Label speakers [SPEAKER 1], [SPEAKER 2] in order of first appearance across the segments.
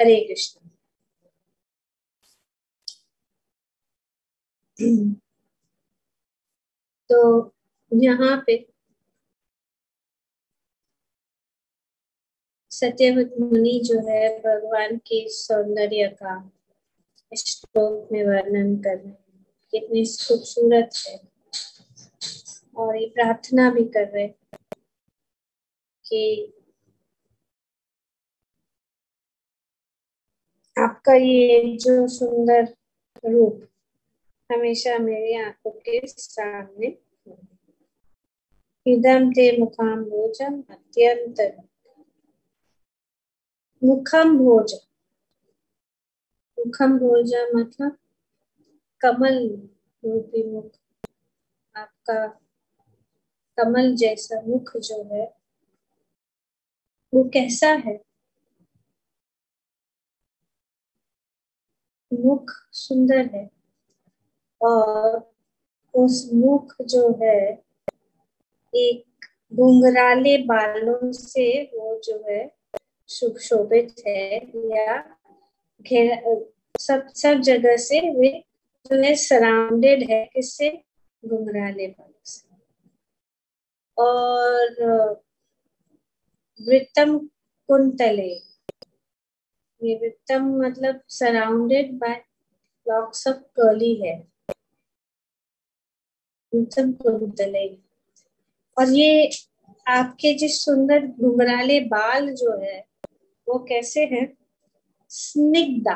[SPEAKER 1] हरे कृष्ण। तो यहाँ पे सत्यव्रत मुनि जो है भगवान के सौंदर्य का श्लोक में वर्णन कर रहे हैं, कितनी खूबसूरत है। और ये प्रार्थना भी कर रहे कि आपका ये जो सुंदर रूप हमेशा मेरी आंखों के सामने हो। इदं ते मुखाम्भोजम् अत्यंत मुखम्भोज मुखम्भोज मतलब कमल रूपी मुख। आपका कमल जैसा मुख जो है वो कैसा है? मुख सुंदर है और उस मुख जो है एक घुंघराले बालों से वो जो है सुशोभित है, या घेरा सब जगह से वे जो है सराउंडेड है, किससे? घुंघराले बालों से। और वृत्तम कुंतले, ये वृत्तम मतलब surrounded by locks of curly है, वृत्तम कुंतले। और ये आपके जिस सुंदर घुंघराले बाल जो है वो कैसे हैं? स्निग्धा।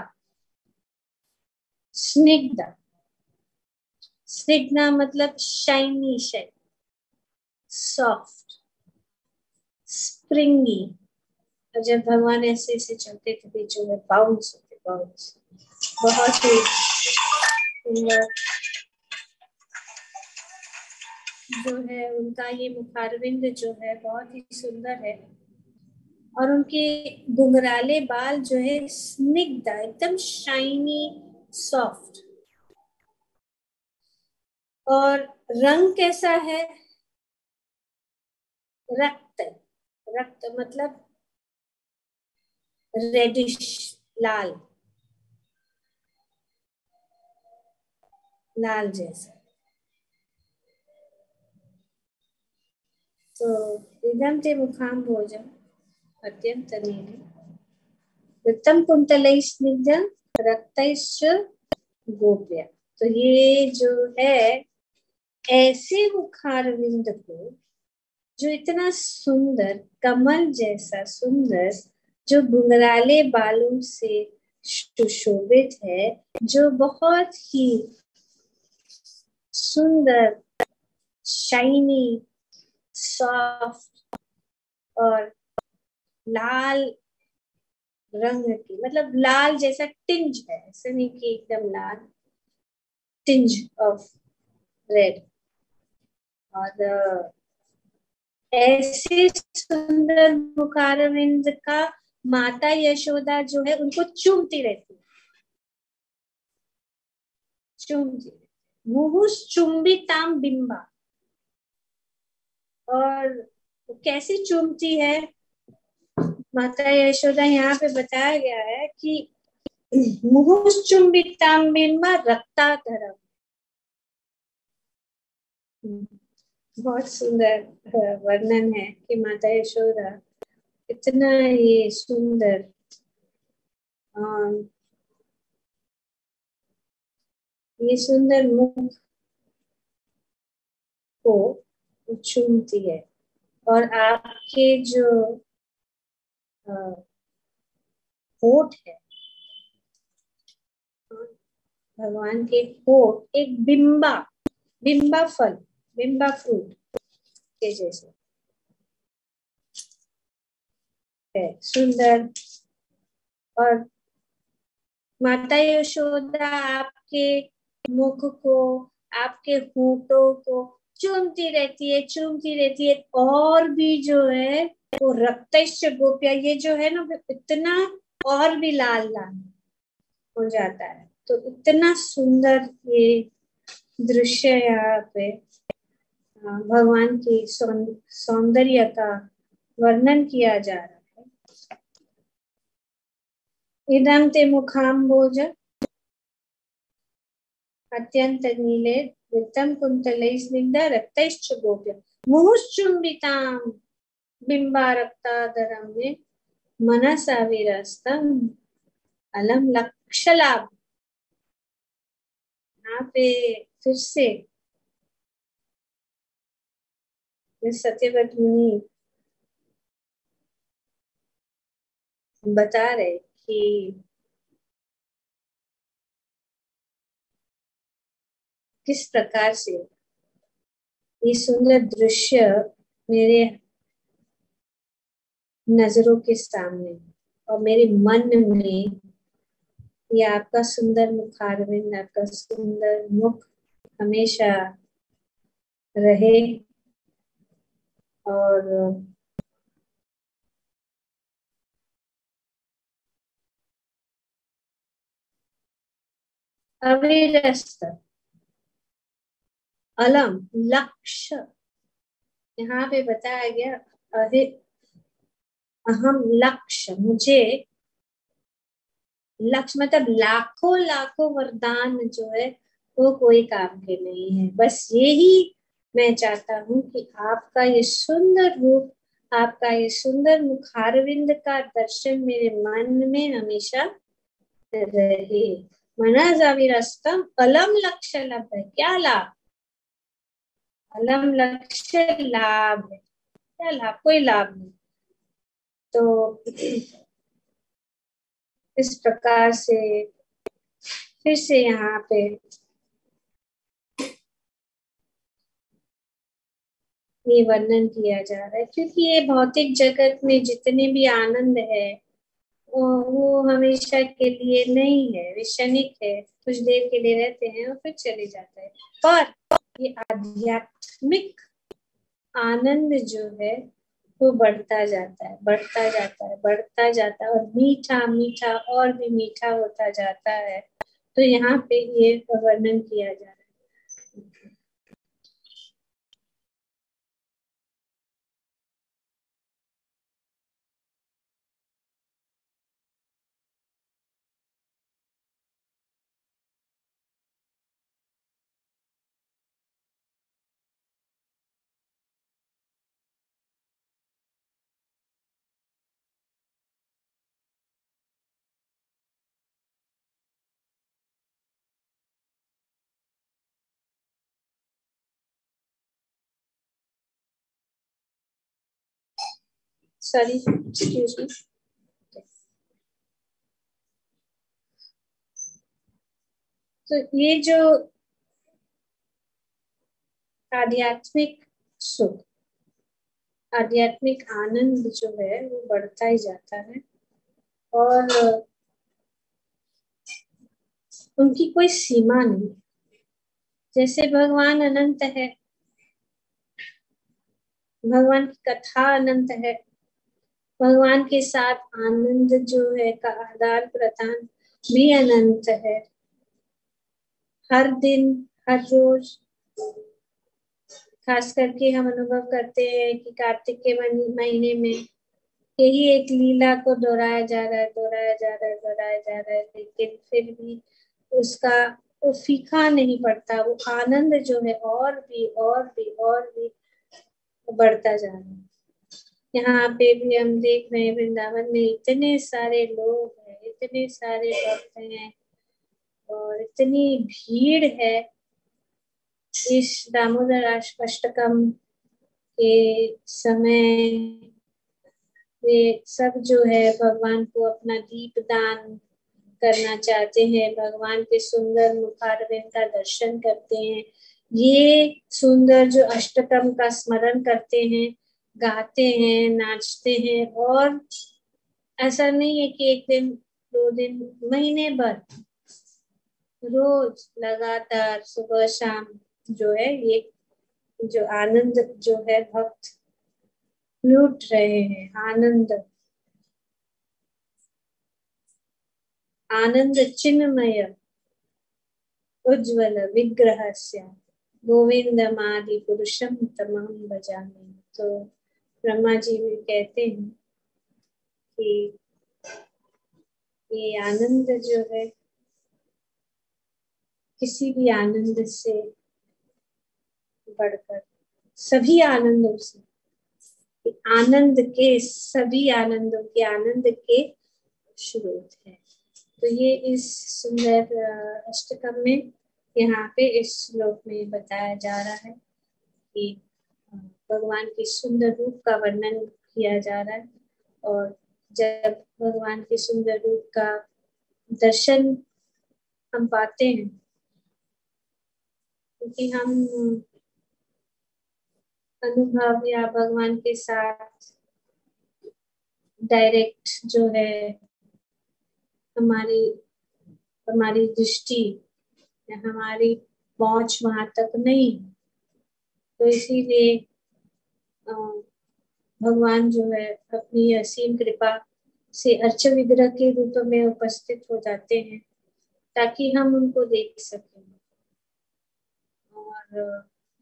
[SPEAKER 1] स्निग्धा स्निग्धा मतलब शाइनी, शाइन, सॉफ्ट, स्प्रिंगी। और जब भगवान ऐसे ऐसे चलते थे जो है बाउंस होते, बाउंस बहुत ही सुंदर जो है उनका ये मुखारविंद जो है बहुत ही सुंदर है। और उनके घुंघराले बाल जो है स्निग्ध, एकदम शाइनी, सॉफ्ट। और रंग कैसा है? रक्त। रक्त मतलब रेडिश, लाल, लाल जैसा। तो इदं ते मुखाम्भोजम् अत्यंत नीलम् वृत्तं कुन्तलैः स्निग्धं रक्तैश्च गोप्य। तो ये जो है ऐसे मुखारविंद को जो इतना सुंदर, कमल जैसा सुंदर, जो घुंघराले बालों से सुशोभित है, जो बहुत ही सुंदर, शाइनी, सॉफ्ट और लाल रंग की, मतलब लाल जैसा टिंज है, ऐसे नहीं कि एकदम लाल, टिंज ऑफ रेड। और ऐसे सुंदर मुखारविंद का माता यशोदा जो है उनको चूमती रहती है, चूमती, मुहुः चुंबिताम बिंबा। और कैसे चूमती है माता यशोदा? यहाँ पे बताया गया है कि मुहुः चुंबिताम बिंबा रक्ताधरम। बहुत सुंदर वर्णन है कि माता यशोदा इतना ये सुंदर ये सुंदर मुख को चूमती है। और आपके जो होठ है, भगवान के होठ एक बिंबा, बिंबा फल, बिंबा फ्रूट के जैसे है, सुंदर। और माता यशोदा आपके मुख को, आपके होठों को चूमती रहती है, चूमती रहती है। और भी जो है वो रक्तश्च गोपिया, ये जो है ना इतना और भी लाल लाल हो जाता है। तो इतना सुंदर ये दृश्य यहाँ पे भगवान की सौंदर्य का वर्णन किया जा रहा है। इदं ते मुखाम्बोज अत्यंत नीले वृत्तं कुन्तलैः स्निग्ध रक्तैश्च गोप्य मुहुश्चुम्बितां बिम्बारक्ताधरं मे मनसा विरस्तम् अलम लक्षलाभ। यहाँ पे फिर से सत्यव्रत मुनि बता रहे कि किस प्रकार से ये सुंदर दृश्य मेरे नजरों के सामने और मेरे मन में ये आपका सुंदर मुखारविंद, आपका सुंदर मुख हमेशा रहे और अविरस्त अलम लक्ष्य। यहाँ पे बताया गया अहम लक्ष्य, मुझे लक्ष्य मतलब लाखों लाखों वरदान जो है वो कोई काम के नहीं है। बस यही मैं चाहता हूँ कि आपका ये सुंदर रूप, आपका ये सुंदर मुखारविंद का दर्शन मेरे मन में हमेशा रहे। मना जाविरस्तम अलम लक्ष्य लाभ है। क्या लाभ? अलम लक्ष्य लाभ है। क्या लाभ? कोई लाभ नहीं। तो इस प्रकार से फिर से यहाँ पे ये वर्णन किया जा रहा है, क्योंकि ये भौतिक जगत में जितने भी आनंद है वो हमेशा के लिए नहीं है, वे क्षणिक है, कुछ देर के लिए रहते हैं और फिर चले जाते हैं। पर ये आध्यात्मिक आनंद जो है वो बढ़ता जाता है, बढ़ता जाता है, बढ़ता जाता है और मीठा मीठा और भी मीठा होता जाता है। तो यहाँ पे ये वर्णन किया जा रहा है। Sorry, excuse me. तो ये जो आध्यात्मिक सुख, आध्यात्मिक आनंद जो है वो बढ़ता ही जाता है और उनकी कोई सीमा नहीं। जैसे भगवान अनंत है, भगवान की कथा अनंत है, भगवान के साथ आनंद जो है का आदान प्रदान भी अनंत है। हर दिन, हर रोज, खास करके हम अनुभव करते हैं कि कार्तिक के महीने में यही एक लीला को दोहराया जा रहा है, दोहराया जा रहा है, दोहराया जा रहा है, लेकिन फिर भी उसका वो फीका नहीं पड़ता। वो आनंद जो है और भी और भी और भी बढ़ता जा रहा है। यहाँ पे भी हम देख रहे हैं वृंदावन में इतने सारे लोग हैं, इतने सारे भक्त हैं और इतनी भीड़ है। इस दामोदर अष्टकम के समय वे सब जो है भगवान को अपना दीप दान करना चाहते हैं, भगवान के सुंदर मुखारविंद का दर्शन करते हैं, ये सुंदर जो अष्टकम का स्मरण करते हैं, गाते हैं, नाचते हैं। और ऐसा नहीं है कि एक दिन, दो दिन, महीने भर रोज लगातार सुबह शाम जो है ये जो आनंद जो है भक्त लूट रहे हैं। आनंद, आनंद चिन्मय उज्ज्वल विग्रहस्य गोविंदमादि पुरुषम तमहं भजामि। तो ब्रह्मा जी भी कहते हैं कि ये आनंद जो है किसी भी आनंद से बढ़कर, सभी आनंदों से, आनंद के, सभी आनंदों के आनंद के स्रोत है। तो ये इस सुंदर अष्टकम में यहाँ पे इस श्लोक में बताया जा रहा है कि भगवान के सुंदर रूप का वर्णन किया जा रहा है। और जब भगवान के सुंदर रूप का दर्शन हम पाते हैं, क्योंकि हम अनुभव या भगवान के साथ डायरेक्ट जो है हमारी हमारी दृष्टि या हमारी पहुंच वहां तक नहीं, तो इसीलिए भगवान जो है अपनी असीम कृपा से अर्च विग्रह के रूप में उपस्थित हो जाते हैं ताकि हम उनको देख सकें। और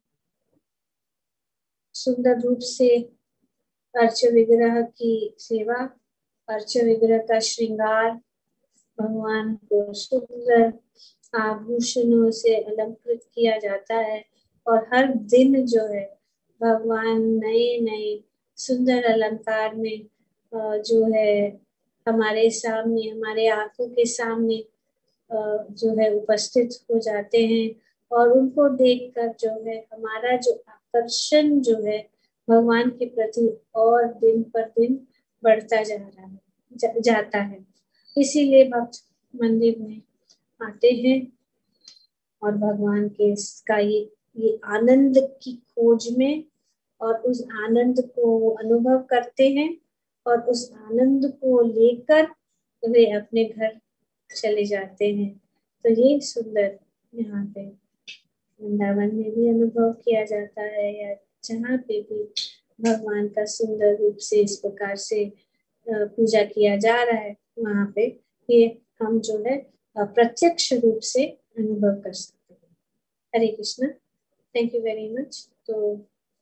[SPEAKER 1] सुंदर रूप से अर्च विग्रह की सेवा, अर्च विग्रह का श्रृंगार, भगवान को सुंदर आभूषणों से अलंकृत किया जाता है। और हर दिन जो है भगवान नए नए सुंदर अलंकार में जो है हमारे सामने, हमारे आंखों के सामने जो है उपस्थित हो जाते हैं। और उनको देखकर जो है हमारा जो आकर्षण जो है भगवान के प्रति और दिन पर दिन बढ़ता जा रहा है, जाता है। इसीलिए भक्त मंदिर में आते हैं और भगवान के इसका ये आनंद की खोज में और उस आनंद को वो अनुभव करते हैं और उस आनंद को लेकर वे अपने घर चले जाते हैं। तो ये सुंदर यहाँ पे वृंदावन में भी अनुभव किया जाता है, या जहाँ पे भी भगवान का सुंदर रूप से इस प्रकार से पूजा किया जा रहा है, वहाँ पे ये हम जो है प्रत्यक्ष रूप से अनुभव कर सकते हैं। Hare Krishna, thank you very much. तो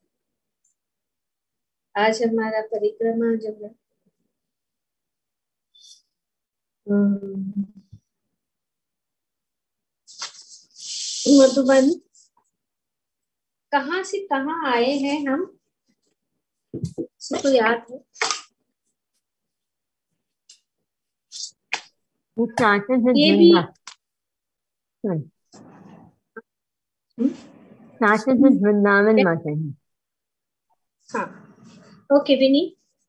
[SPEAKER 1] आज हमारा परिक्रमा जो है मधुबन, कहाँ से कहाँ आए हैं हम, किसी को याद है? ये भी
[SPEAKER 2] वृंदावन माता है।
[SPEAKER 1] हाँ, okay Vini.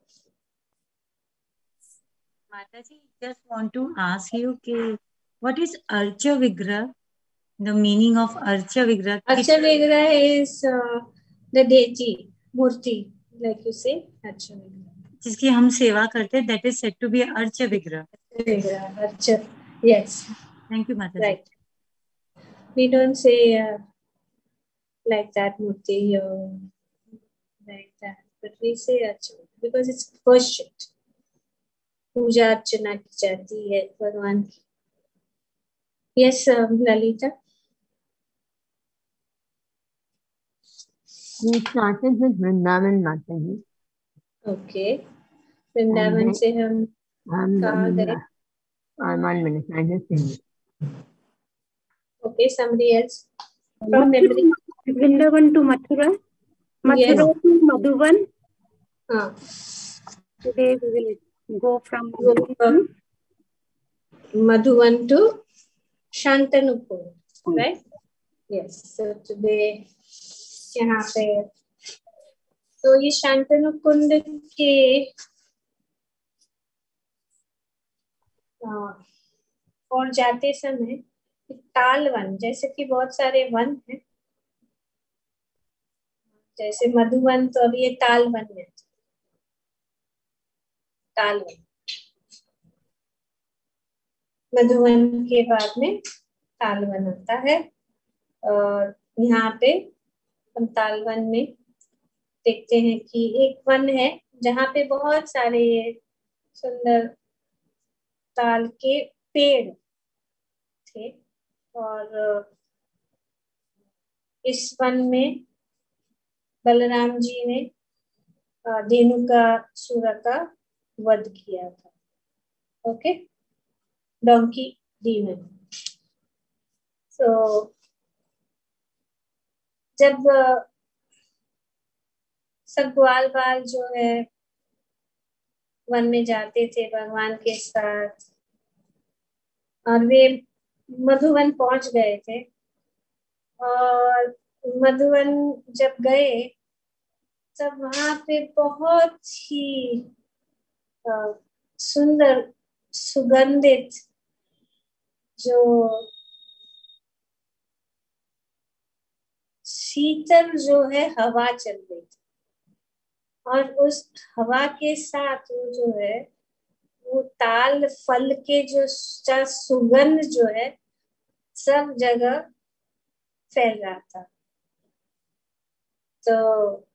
[SPEAKER 3] Mataji, just want to ask you, what is Archa Vigrah? The meaning of Archa Vigrah?
[SPEAKER 1] Archa Vigrah is the deity, murti, like you say, Archa Vigrah.
[SPEAKER 3] जिसकी हम सेवा करते हैं, that is said to be Archa Vigrah.
[SPEAKER 1] Archa, yes.
[SPEAKER 3] Thank you, Mataji.
[SPEAKER 1] Right. We don't say like that Murthy like that, but we say Archa because it's worshipped. पूजा अर्चना की जाती है भगवान की। Yes Lalita.
[SPEAKER 2] We started with Vrindavan Mata ji.
[SPEAKER 1] Okay, Vrindavan से हम कहाँ गए?
[SPEAKER 2] 1 minute, I just think.
[SPEAKER 1] Okay, somebody else from memory.
[SPEAKER 4] Vrindavan to Mathura. Mathura to Madhuban. Today we will go from
[SPEAKER 1] Madhuban to Shantanupur, right? Yes. So today यहाँ पे तो ये शांतनु कुंड के और जाते समय ताल वन, जैसे कि बहुत सारे वन हैं, जैसे मधुवन, तो अभी ये ताल वन है। ताल वन, मधुवन के बाद में ताल वन आता है। और यहाँ पे हम ताल वन में देखते हैं कि एक वन है जहाँ पे बहुत सारे सुंदर ताल के पेड़ थे। और इस वन में बलराम जी ने धेनुका सुर का वध किया था। Okay, donkey demon. तो जब सब ग्वाल बाल जो है वन में जाते थे भगवान के साथ, और वे मधुवन पहुंच गए थे, और मधुवन जब गए तब वहां पे बहुत ही सुंदर सुगंधित जो शीतल जो है हवा चल रही थी, और उस हवा के साथ वो जो है वो ताल फल के जो सुगंध जो है सब जगह फैल रहा था। तो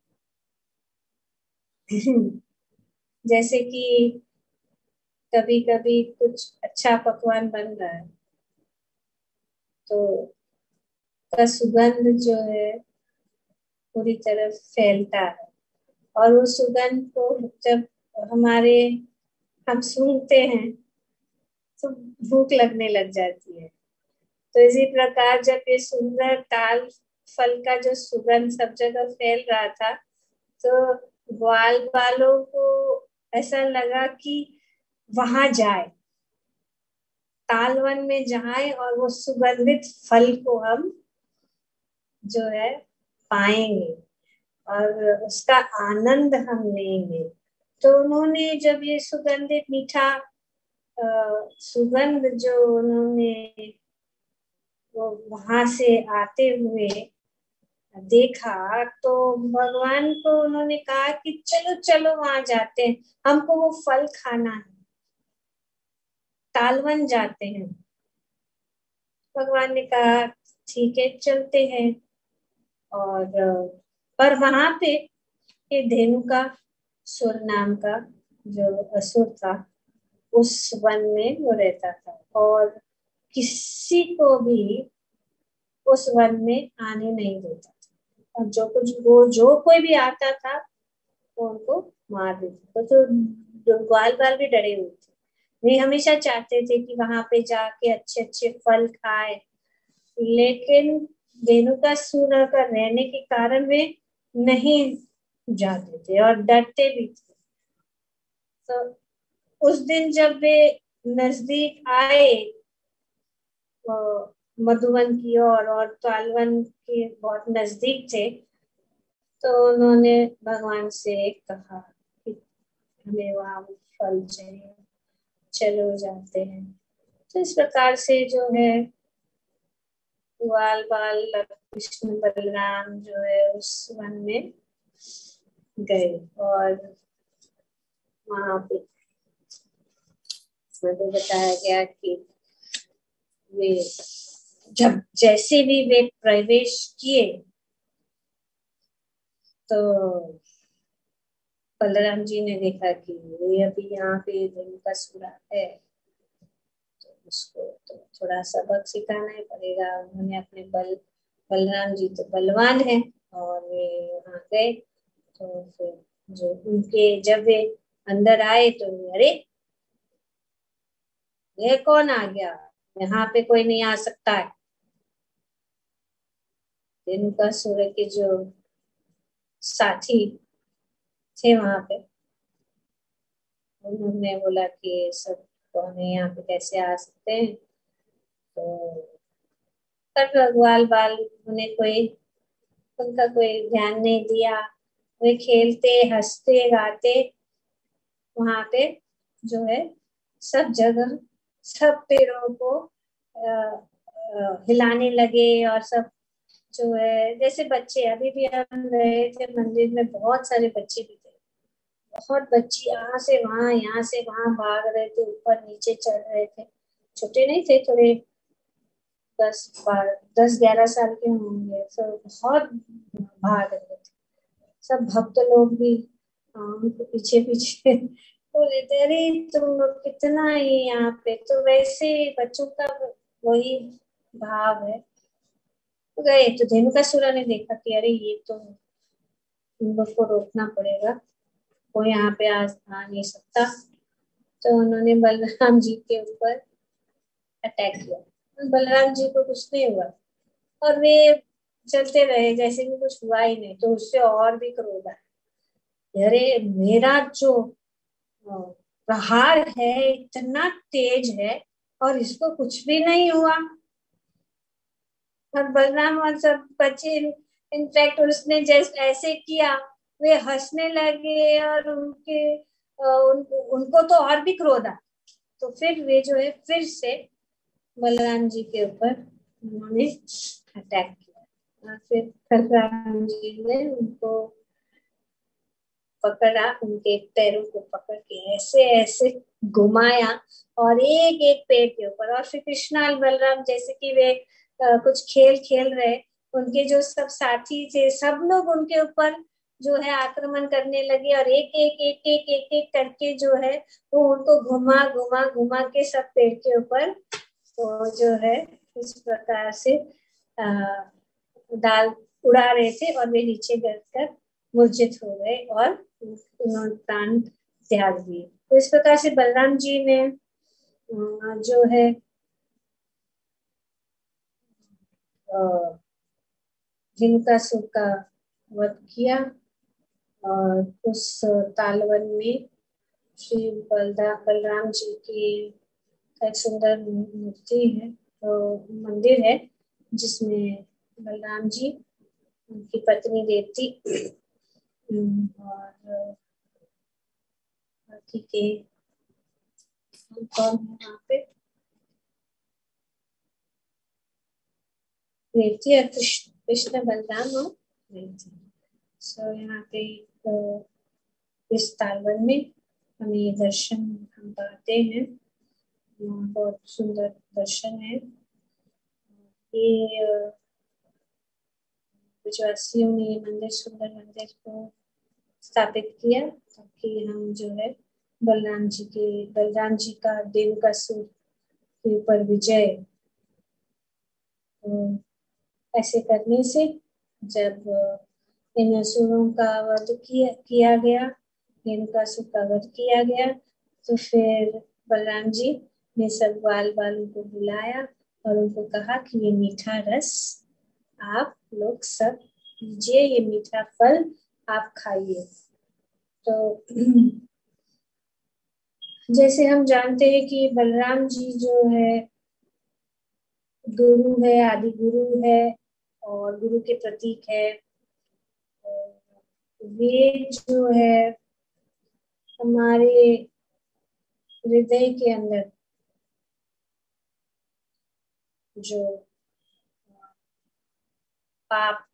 [SPEAKER 1] जैसे कि कभी कभी कुछ अच्छा पकवान बन रहा है तो का सुगंध जो है पूरी तरफ फैलता है, और वो सुगंध को जब हम सूंघते हैं तो भूख लगने लग जाती है। तो इसी प्रकार जब ये सुंदर ताल फल का जो सुगंध सब जगह फैल रहा था तो ग्वाल बालों को ऐसा लगा कि वहां जाए, तालवन में जाए और वो सुगंधित फल को हम जो है पाएंगे और उसका आनंद हम लेंगे। तो उन्होंने जब ये सुगंधित मीठा सुगंध जो उन्होंने वो वहां से आते हुए देखा तो भगवान को उन्होंने कहा कि चलो चलो वहां जाते हैं, हमको वो फल खाना है, तालवन जाते हैं। भगवान ने कहा ठीक है चलते हैं। और पर वहां पे ये धेनुका सुर नाम का जो असुर था उस वन में वो रहता था, और किसी को भी उस वन में आने नहीं देता था, और जो कोई भी आता था तो उनको मार देता था। तो ग्वाल बाल भी डरे हुए थे, वे हमेशा चाहते थे कि वहां पे जाके अच्छे अच्छे फल खाए, लेकिन धेनुका सूर का रहने के कारण वे नहीं जाते थे और डरते भी थे। तो उस दिन जब वे नजदीक आए मधुवन की ओर और तालवन के बहुत नजदीक थे, तो उन्होंने भगवान से कहा कि हमें वहां फल चाहिए, चलो जाते हैं। तो इस प्रकार से जो है ग्वाल बाल कृष्ण बलराम जो है उस वन में गए, और वहां पे तो बताया गया कि वे जब जैसे भी वे प्रवेश किए तो बलराम जी ने देखा कि ये अभी यहाँ पे धेनुका सूरा है, तो उसको तो थोड़ा सबक सिखाना ही पड़ेगा। उन्होंने अपने बलराम जी तो बलवान है, और वे वहां गए तो फिर जो उनके जब वे अंदर आए तो अरे ये कौन आ गया, यहाँ पे कोई नहीं आ सकता है। धेनुका सूर्य के जो साथी थे वहां पे उन्होंने बोला कि सब कौन है यहाँ पे, कैसे आ सकते हैं। तो पर ग्वाल बाल उनका कोई ध्यान नहीं दिया, वे खेलते हंसते गाते वहां पे जो है सब जगह सब पेड़ों को हिलाने लगे, और सब जो है जैसे बच्चे, अभी भी हम गए थे मंदिर में बहुत सारे बच्चे भी थे, बहुत बच्चे यहाँ से वहां भाग रहे थे, ऊपर नीचे चढ़ रहे थे, छोटे नहीं थे, थोड़े 10-11 साल के होंगे, तो बहुत भाग रहे थे। सब भक्त लोग भी उनको पीछे पीछे बोले थे अरे तुम लोग कितना ही यहाँ पे, तो वैसे बच्चों का वही भाव है। तो गए तो धेनुकासुर ने देखा कि अरे ये तो इन लोग को रोकना पड़ेगा, कोई यहाँ पे आ नहीं सकता। तो उन्होंने बलराम जी के ऊपर अटैक किया। बलराम जी को कुछ नहीं हुआ और वे चलते रहे जैसे कि कुछ हुआ ही नहीं। तो उससे और भी क्रोध आया, अरे मेरा जो प्रहार है इतना तेज है और इसको कुछ भी नहीं हुआ। और बलराम और सब बच्चे, इनफैक्ट उसने जस्ट ऐसे किया, वे हंसने लगे और उनको तो और भी क्रोध आया। तो फिर वे जो है फिर से बलराम जी के ऊपर उन्होंने अटैक किया और फिर बलराम जी ने उनको पकड़ा, उनके पैरों को पकड़ के ऐसे ऐसे घुमाया और एक एक पेड़ के ऊपर। और फिर कृष्णा और बलराम जैसे कि वे कुछ खेल खेल रहे, उनके जो सब साथी थे सब लोग उनके ऊपर जो है आक्रमण करने लगे और एक एक एक एक एक एक करके जो है वो उनको घुमा घुमा घुमा के सब पेड़ के ऊपर तो जो है इस प्रकार से डाल उड़ा रहे थे और वे नीचे गिरकर मूर्छित हो गए और उन्होंने प्राण त्याग दिए। तो इस प्रकार से बलराम जी ने जो है हिंकासुर का वध किया और उस तालवन में श्री बलराम जी की एक सुंदर मूर्ति है, तो मंदिर है जिसमें बलराम जी, उनकी पत्नी देवी और बाकी के कौन है वहाँ पे, देवी और कृष्ण बलराम और देवी। सो यहाँ पे इस तालवन में हमें दर्शन हम पाते हैं, बहुत सुंदर दर्शन है। ये ब्रजवासियों ने ये मंदिर, सुंदर मंदिर को स्थापित किया ताकि हम जो है बलराम जी का देवकासुर के ऊपर विजय, ऐसे करने से जब इन असुरों का वध किया गया, देवकासुर का वध किया गया, तो फिर बलराम जी ने सब बाल बालों को बुलाया और उनको कहा कि ये मीठा रस आप लोग सब पीजिए, ये मीठा फल आप खाइए। तो जैसे हम जानते हैं कि बलराम जी जो है गुरु है, आदि गुरु है और गुरु के प्रतीक है। वे जो है हमारे हृदय के अंदर जो पाप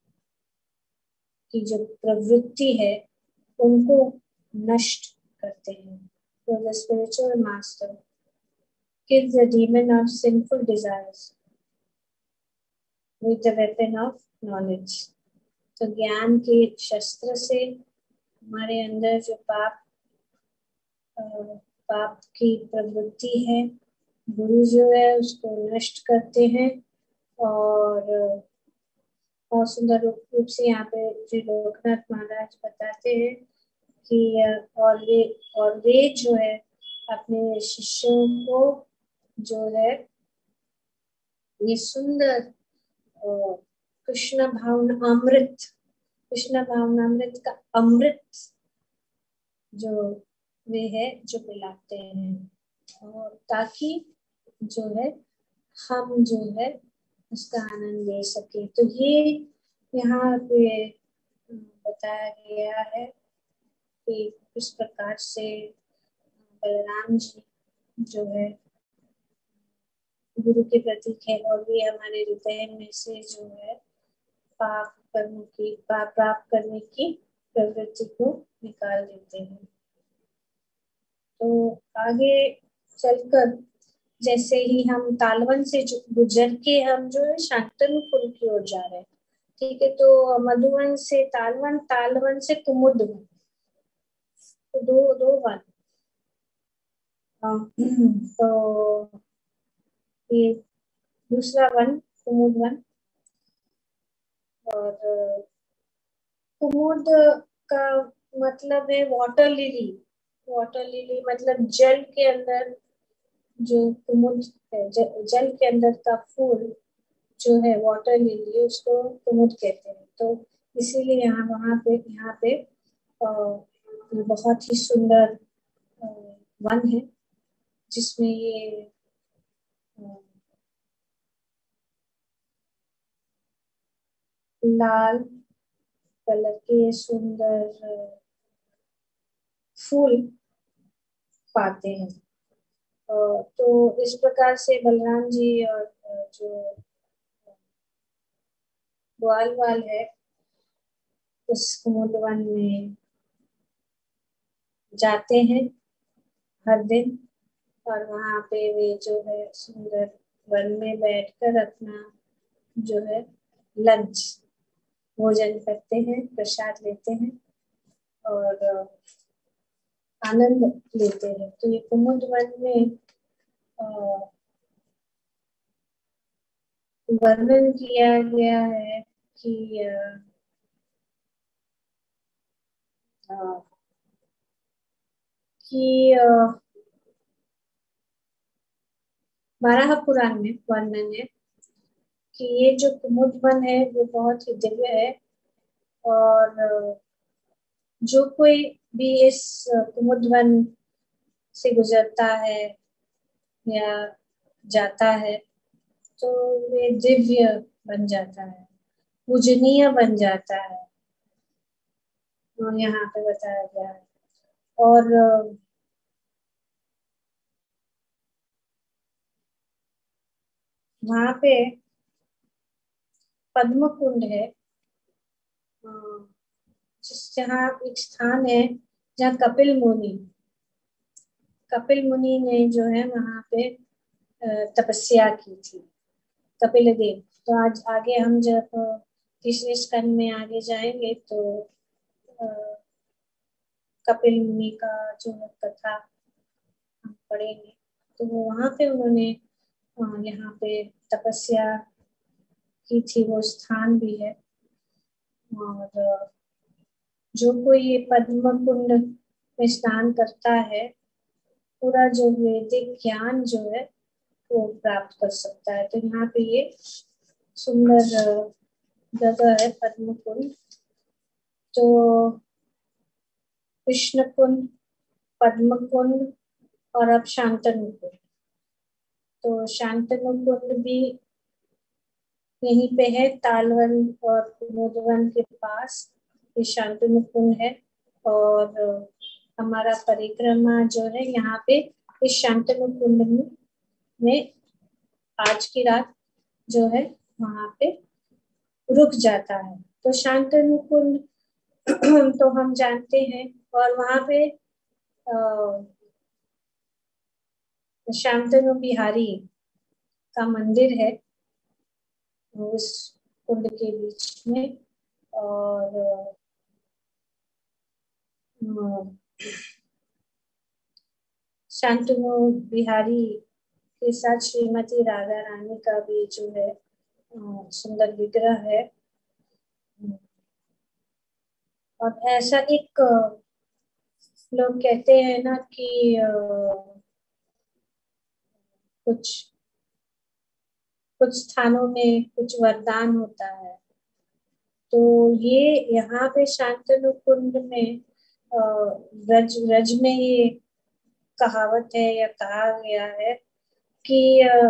[SPEAKER 1] की जो प्रवृत्ति है उनको नष्ट करते हैं। So the spiritual master kills the demon of sinful desires with the weapon of knowledge. तो ज्ञान के शस्त्र से हमारे अंदर जो पाप की प्रवृत्ति है, गुरु जो है उसको नष्ट करते हैं। और बहुत सुंदर रूप से यहाँ पे श्री लोकनाथ महाराज बताते हैं कि और वे जो है अपने शिष्यों को जो है ये सुंदर कृष्ण भावनामृत का अमृत जो वे है जो पिलाते हैं और ताकि जो है हम जो है उसका आनंद ले सके। तो ये यहाँ पे बताया गया है कि किस प्रकार से बलराम जी जो है गुरु के प्रतीक है और वे हमारे हृदय में से जो है पाप प्राप्त करने की प्रवृत्ति को निकाल देते हैं। तो आगे चलकर जैसे ही हम तालवन से गुजर के हम जो है शांतनु कुल की ओर जा रहे हैं, ठीक है। तो मधुवन से तालवन, तालवन से कुमुद वन, तो दो वन। तो ये दूसरा वन कुमुद वन। और कुमुद का मतलब है वाटर लिली। वाटर लिली मतलब जल के अंदर जो कुमुद है, जल के अंदर का फूल जो है वाटर लिली, उसको कुमुद कहते हैं। तो इसीलिए यहाँ पे बहुत ही सुंदर वन है, जिसमें ये लाल कलर के सुंदर फूल पाते हैं। तो इस प्रकार से बलराम जी और जो ग्वाल वाल है उस कुमुद वन में जाते हैं हर दिन, और वहाँ पे वे जो है सुंदर वन में बैठकर अपना जो है लंच भोजन करते हैं, प्रसाद लेते हैं और आनंद लेते हैं। तो ये कुमुद वन में वर्णन किया गया है कि बारह पुराण में वर्णन है कि ये जो कुमुद वन है वो बहुत ही दिव्य है, और जो कोई भी इस कुमुद वन से गुजरता है या जाता है तो वे दिव्य बन जाता है, पूजनीय बन जाता है, तो यहाँ पे बताया गया है। और वहाँ पे पद्म कुंड है, जहाँ एक स्थान है जहाँ कपिल मुनि ने जो है वहाँ पे तपस्या की थी, कपिल देव। तो आज आगे हम जब तीसरे स्कंद में आगे जाएंगे तो कपिल मुनि का जो है कथा हम पढ़ेंगे। तो वो वहाँ पे उन्होंने यहाँ पे तपस्या की थी, वो स्थान भी है। और जो कोई ये पद्म कुंड में स्नान करता है, पूरा जो वैदिक ज्ञान जो है वो प्राप्त कर सकता है। तो यहाँ पे ये सुंदर जगह है पद्म कुंड। तो कृष्ण कुंड, पद्म कुंड और अब शांतनु कुंड। तो शांतनु कुंड भी यहीं पे है, तालवन और कुमुदवन के पास ये शांतनु कुंड है। और हमारा परिक्रमा जो है यहाँ पे इस शांतनु कुंड में आज की रात जो है वहाँ पे रुक जाता है। तो शांतनु कुंड तो हम जानते हैं, और वहाँ पे शांतनु बिहारी का मंदिर है उस कुंड के बीच में। और शांतनु बिहारी के साथ श्रीमती राधा रानी का भी जो है सुंदर विग्रह है। और ऐसा एक लोग कहते हैं ना कि कुछ स्थानों में कुछ वरदान होता है। तो ये यहाँ पे शांतनु कुंड में ब्रज में ये कहावत है या कहा गया है कि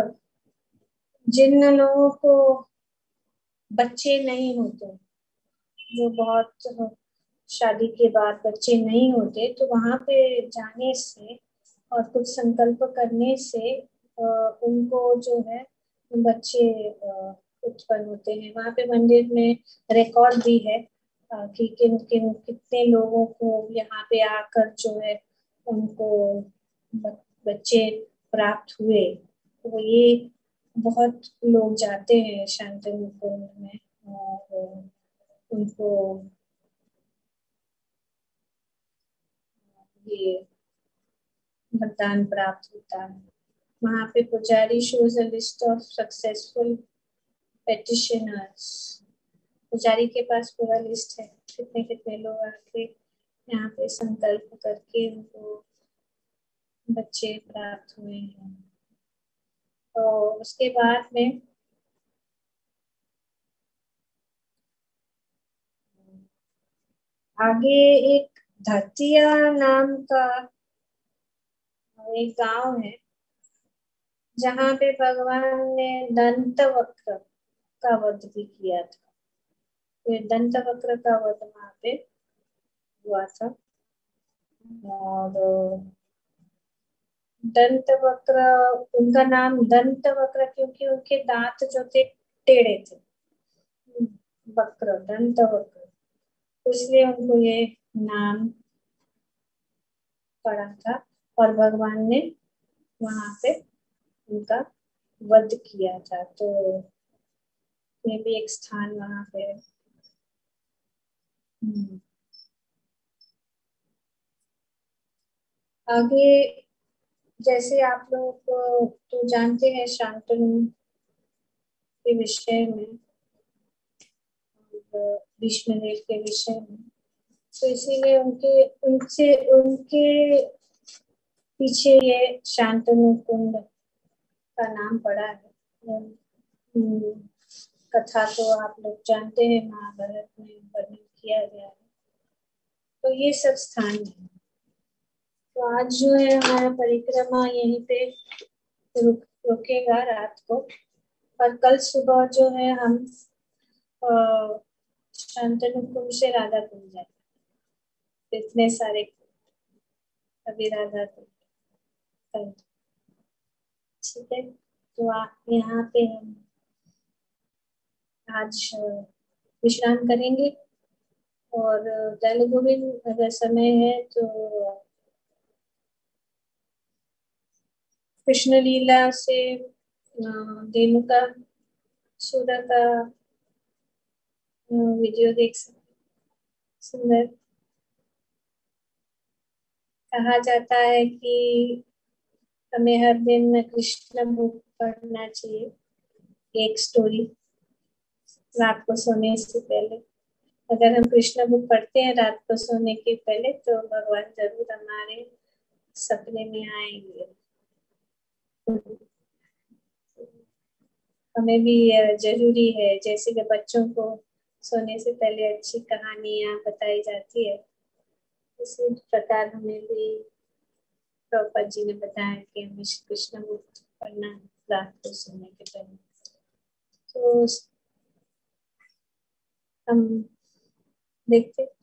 [SPEAKER 1] जिन लोगों को बच्चे नहीं होते, जो बहुत शादी के बाद बच्चे नहीं होते, तो वहां पे जाने से और कुछ संकल्प करने से उनको जो है बच्चे उत्पन्न होते हैं। वहां पे मंदिर में रिकॉर्ड भी है कि कितने लोगों को यहाँ पे आकर जो है उनको बच्चे प्राप्त हुए। तो ये बहुत लोग जाते हैं शांतनु कुंड में और उनको ये वरदान प्राप्त होता है। वहाँ पे पुजारी shows a list of successful petitioners। पुजारी के पास पूरा लिस्ट है कितने कितने लोग आके यहाँ पे संकल्प करके उनको बच्चे प्राप्त हुए हैं। तो उसके बाद में आगे एक धरतिया नाम का एक गांव है जहाँ पे भगवान ने दंत वक्र का वध भी किया था। तो दंत वक्र का वध वहां पे हुआ था। और दंत वक्र, उनका नाम दंत वक्र क्योंकि उनके दांत जो थे टेढ़े थे, वक्र, दंत वक्र, इसलिए उनको ये नाम पड़ा था। और भगवान ने वहां पे उनका वध किया था। तो ये भी एक स्थान वहां पे है। आगे जैसे आप लोग तो जानते हैं शांतनु के विषय में, भीष्मदेव के विषय में, तो इसीलिए उनके पीछे ये शांतनु कुंड का नाम पड़ा है। कथा तो आप लोग जानते हैं, महाभारत में वर्णन किया गया है। तो ये सब स्थान है। तो आज जो है हमारा परिक्रमा यहीं पे रुकेगा रात को, और कल सुबह जो है हम शांतनु कुंड से राधा कुंड जाएंगे। इतने सारे अभी राधा कुंड, ठीक है। तो आप यहाँ पे हम आज विश्राम करेंगे, और दल गोविंद अगर समय है तो कृष्ण लीला से देनुका सूरा का वीडियो देख सकते। सुंदर। कहा जाता है कि हमें हर दिन कृष्ण बुक पढ़ना चाहिए, एक स्टोरी रात को सोने से पहले। अगर हम कृष्ण बुक पढ़ते हैं रात को सोने के पहले तो भगवान जरूर हमारे सपने में आएंगे। हमें भी जरूरी है, जैसे कि बच्चों को सोने से पहले अच्छी कहानियां बताई जाती है, इसी प्रकार हमें भी प्रभुपाद जी ने बताया कि हमें कृष्ण बुक पढ़ना रात को सोने के पहले। तो हम देखते